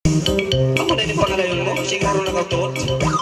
Ako na yung pangalayon mo, siguro nakautuot.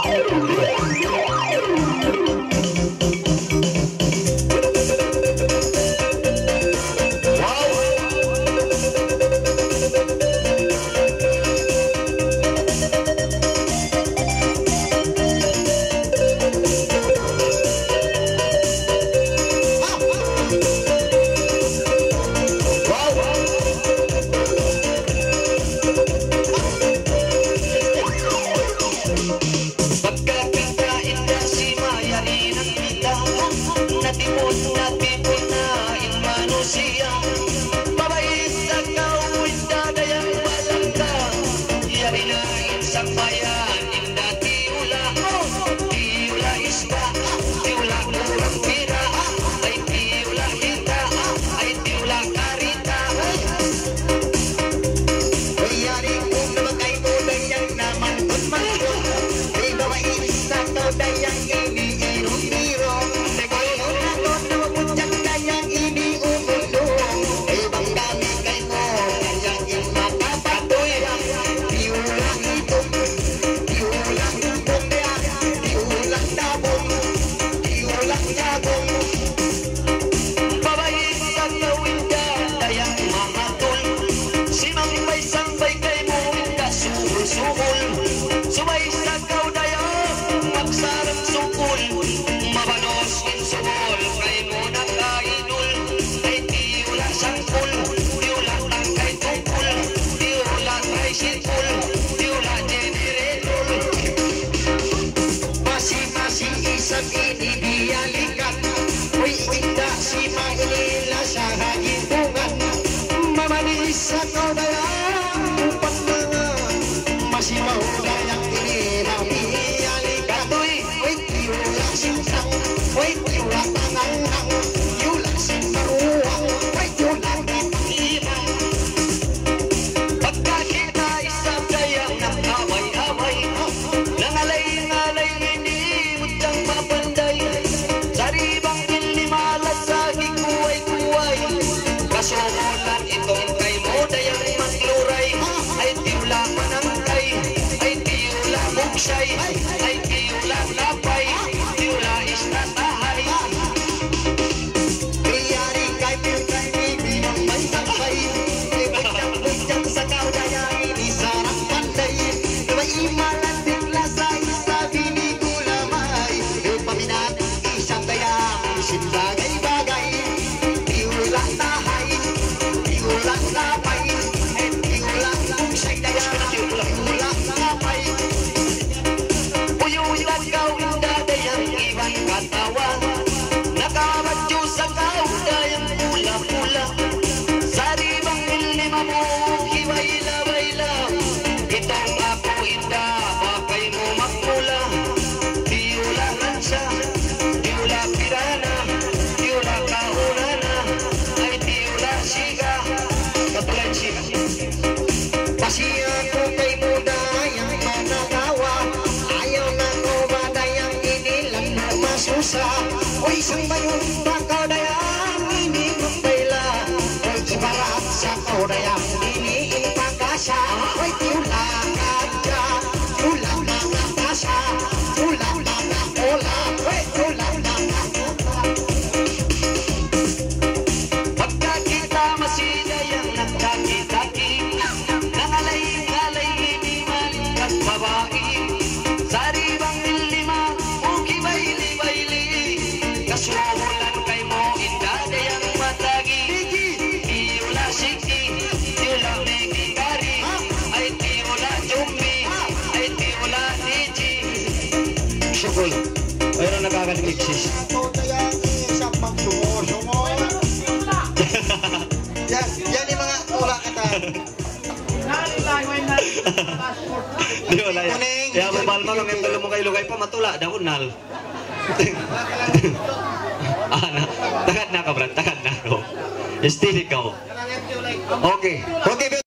Uy, sang bayong bakaw dayang ini kumpila. Uy, ibarat sa kau dayang ini impakasa. Uy, tiulang aja, tiulang nakasa, tiulang nakakola. Uy, tiulang nakakola. Pagka kita masih dayang nagdaki-daki, nangalay-ngalay ini malikat babae. Sari bang lima, uki baili-baili. Kasuhulan kay mo, indah dayang matagi. Tiula siki, tiula megikari. Ay tiula jumbi, ay tiula niji. Syukul, mayroon nakakaliksis. Yan yung mga tula kita. Di wala yan. Kaya mabalma kami ang talo mo kay Lugay pa matula. Daw nal. Takad na ka, Brad. Takad na ako. Still ikaw. Okay. Okay.